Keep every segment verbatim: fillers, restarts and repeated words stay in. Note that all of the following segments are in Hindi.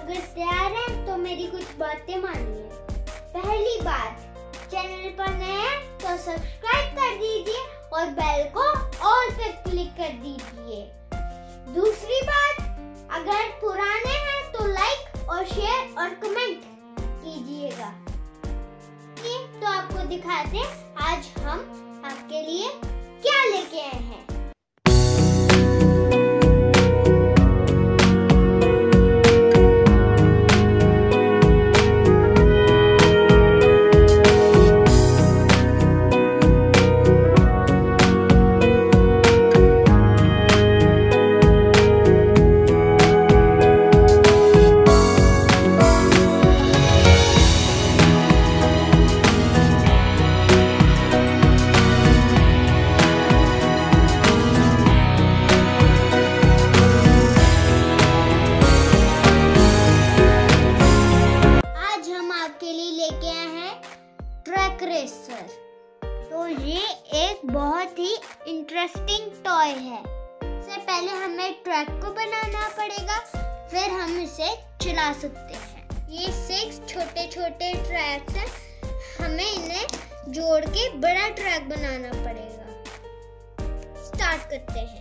अगर तैयार हैं तो मेरी कुछ बातें मानिए। पहली बात, चैनल पर नए हैं तो सब्सक्राइब कर दीजिए और बेल को ऑल पे क्लिक कर दीजिए। दूसरी बात, अगर पुराने हैं तो लाइक और शेयर और कमेंट कीजिएगा। तो आपको दिखाते हैं आज हम आपके लिए क्या लेके आए हैं। लेके आए हैं ट्रैक रेसर। तो ये एक बहुत ही इंटरेस्टिंग टॉय है। सबसे पहले हमें ट्रैक को बनाना पड़ेगा, फिर हम इसे चला सकते हैं। ये सिक्स छोटे छोटे ट्रैक्स हैं, हमें इन्हें जोड़ के बड़ा ट्रैक बनाना पड़ेगा। स्टार्ट करते हैं।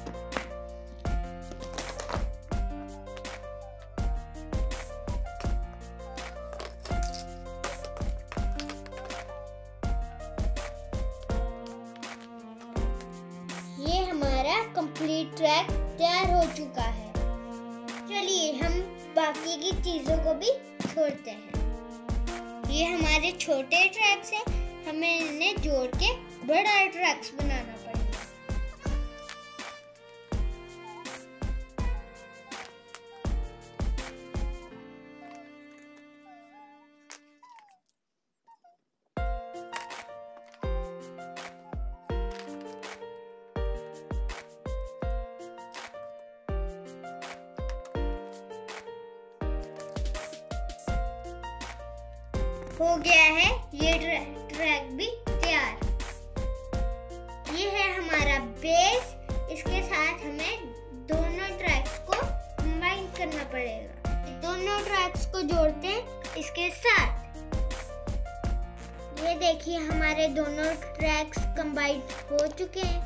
कंप्लीट ट्रैक तैयार हो चुका है। चलिए हम बाकी की चीजों को भी छोड़ते हैं। ये हमारे छोटे ट्रैक्स हैं, हमें इन्हें जोड़ के बड़ा ट्रैक्स बनाना पड़ेगा। हो गया है ये ट्रैक भी तैयार। ये है हमारा बेस। इसके साथ हमें दोनों ट्रैक्स को कंबाइन करना पड़ेगा। दोनों ट्रैक्स को जोड़ते हैं इसके साथ। ये देखिए हमारे दोनों ट्रैक्स कंबाइन हो चुके हैं।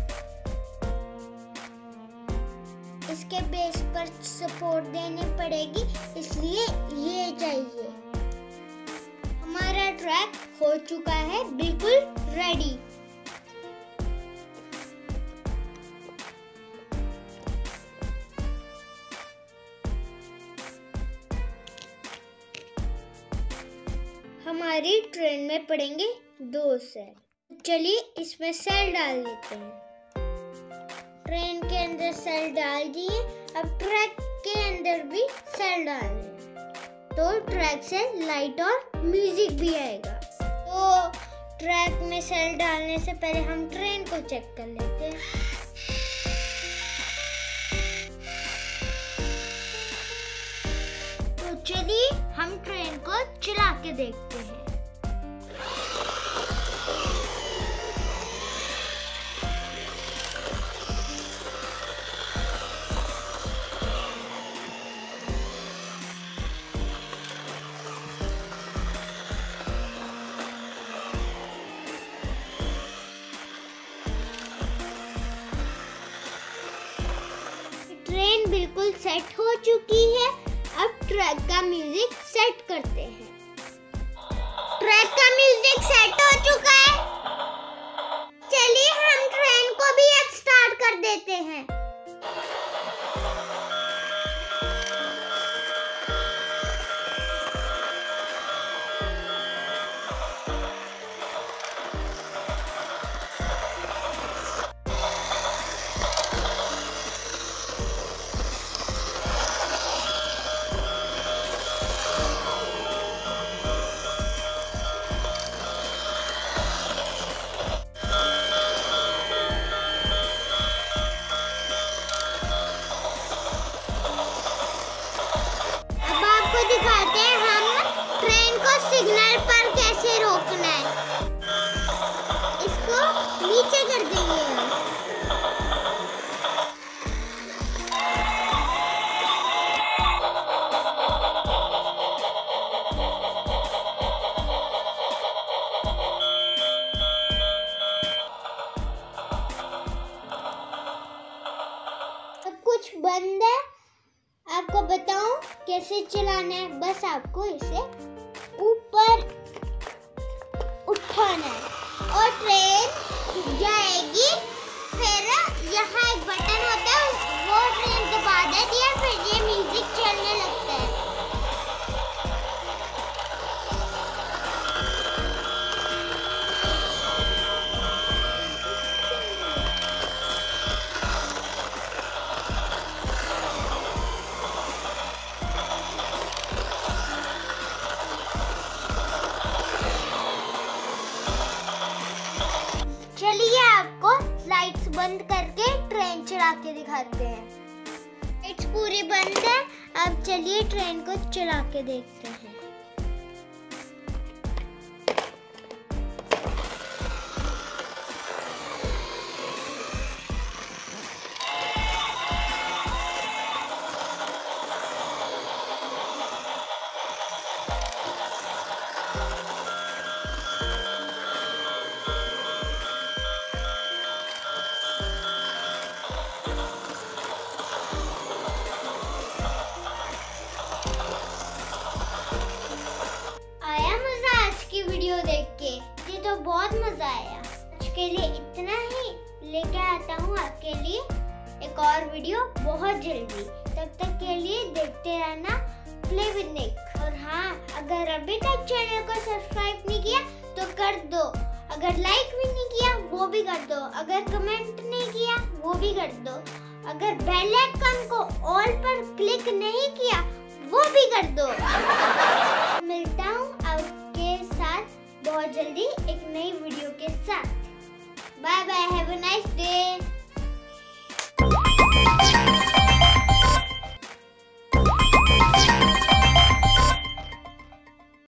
इसके बेस पर सपोर्ट देनी पड़ेगी, इसलिए ये चाहिए। हमारा ट्रैक हो चुका है बिल्कुल रेडी। हमारी ट्रेन में पड़ेंगे दो सेल। चलिए इसमें सेल डाल देते हैं। ट्रेन के अंदर सेल डाल दिए, अब ट्रैक के अंदर भी सेल डाल दें तो ट्रैक से लाइट और म्यूजिक भी आएगा। तो ट्रैक में सेल डालने से पहले हम ट्रेन को चेक कर लेते हैं। तो चलिए हम ट्रेन को चला के देखते हैं। ट्रेन बिल्कुल सेट हो चुकी है। अब ट्रैक का म्यूजिक सेट करते हैं। ट्रैक का म्यूजिक सेट हो चुका है। चलिए हम ट्रेन को भी अब स्टार्ट कर देते हैं। दिखाते हैं हम ट्रेन को सिग्नल पर कैसे रोकना है। इसको नीचे कर देंगे हम। कैसे चलाना है, बस आपको इसे ऊपर उठाना है और ट्रेन जाएगी। फिर यहाँ एक बटन होता है, वो ट्रेन दबा देती है, फिर ये म्यूजिक चलने लगता है। चलिए आपको लाइट्स बंद करके ट्रेन चला के दिखाते हैं। लाइट्स पूरी बंद है, अब चलिए ट्रेन को चला के देखते हैं। वीडियो देख के ये तो बहुत मजा आया। आज के लिए इतना ही, लेके आता हूँ आपके लिए एक और वीडियो बहुत जल्दी। तब तक के लिए देखते रहना प्ले विद निक। और हाँ, अगर अभी तक चैनल को सब्सक्राइब नहीं किया तो कर दो, अगर लाइक भी नहीं किया वो भी कर दो, अगर कमेंट नहीं किया वो भी कर दो, अगर बेल आइकन को ऑल पर क्लिक नहीं किया वो भी कर दो। मिलता हूँ आपके साथ बहुत जल्दी एक नई वीडियो के साथ। Bye bye, have a nice day.